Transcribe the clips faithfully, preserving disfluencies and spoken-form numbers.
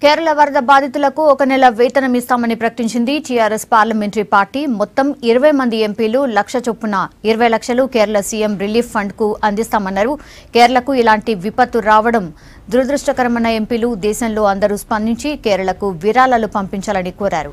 కేరళ వరద బాధితులకు ఒక నెల వేతనం ఇస్తామని ప్రకటించింది టీఆర్ఎస్ పార్లమెంటరీ పార్టీ. మొత్తం ఇరవై మంది ఎంపీలు లక్ష చొప్పున ఇరవై లక్షలు కేరళ సీఎం రిలీఫ్ ఫండ్ కు అందిస్తామన్నారు. కేరళకు ఇలాంటి విపత్తు రావడం దురదృష్టకరమైన ఎంపీలు దేశంలో అందరూ స్పందించి కేరళకు విరాళాలు పంపించాలని కోరారు.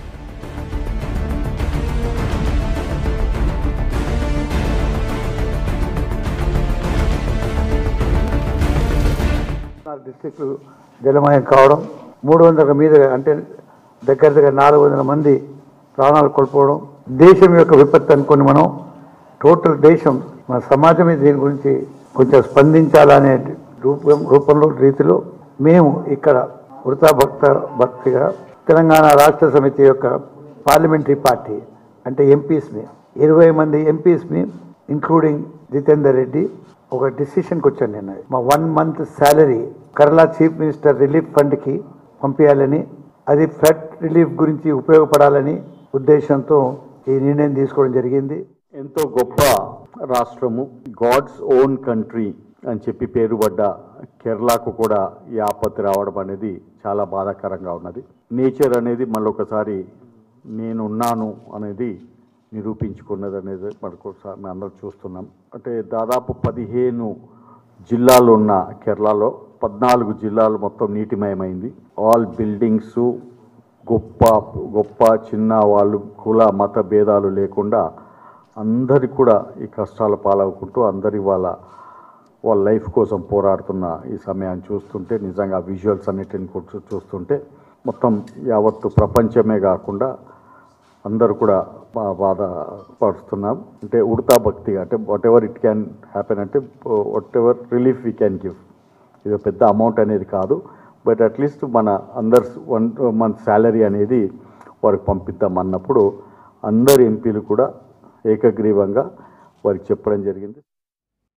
డిస్ట్రిక్ట్ జలమయం కావడం, మూడు వందల మీద అంటే దగ్గర దగ్గర నాలుగు వందల మంది ప్రాణాలు కోల్పోవడం దేశం యొక్క విపత్తు అనుకుని మనం టోటల్ దేశం మన సమాజమే దీని గురించి కొంచెం స్పందించాలనే రూపం రూపంలో రీతిలో మేము ఇక్కడ వృతా భక్త భక్తిగా తెలంగాణ రాష్ట్ర సమితి యొక్క పార్లమెంటరీ పార్టీ అంటే ఎంపీస్ని ఇరవై మంది ఎంపీస్ని ఇంక్లూడింగ్ జితేందర్ రెడ్డి ఒక డిసిషన్కి వచ్చాను. నేను మా one month salary Kerala chief minister relief ఫండ్కి పంపించాలని, అది ఫ్లడ్ రిలీఫ్ గురించి ఉపయోగపడాలని ఉద్దేశంతో ఈ నిర్ణయం తీసుకోవడం జరిగింది. ఎంతో గొప్ప రాష్ట్రము, గాడ్స్ ఓన్ కంట్రీ అని చెప్పి పేరుపడ్డ కేరళకు కూడా ఈ ఆపత్తి రావడం అనేది చాలా బాధాకరంగా ఉన్నది. నేచర్ అనేది మళ్ళొకసారి నేనున్నాను అనేది నిరూపించుకున్నది అనేది మనకు మేము అందరూ చూస్తున్నాం. అంటే దాదాపు పదిహేను జిల్లాలు ఉన్న కేరళలో పద్నాలుగు జిల్లాలు మొత్తం నీటిమయమైంది. ఆల్ బిల్డింగ్స్ గొప్ప గొప్ప చిన్న వాళ్ళు కుల మత భేదాలు లేకుండా అందరి కూడా ఈ కష్టాల పాలవుకుంటూ అందరి వాళ్ళ వాళ్ళ లైఫ్ కోసం పోరాడుతున్న ఈ సమయాన్ని చూస్తుంటే నిజంగా విజువల్స్ అన్నిటిని చూస్తుంటే మొత్తం యావత్తు ప్రపంచమే కాకుండా అందరూ కూడా బాధపడుతున్నాం. అంటే ఉడతా భక్తిగా అంటే whatever it can happen, అంటే whatever relief we can give. ఇది పెద్ద అమౌంట్ అనేది కాదు, బట్ అట్లీస్ట్ మన అందరు వన్ మంత్ శాలరీ అనేది వారికి పంపిద్దాం అన్నప్పుడు అందరు ఎంపీలు కూడా ఏకగ్రీవంగా వారికి చెప్పడం జరిగింది.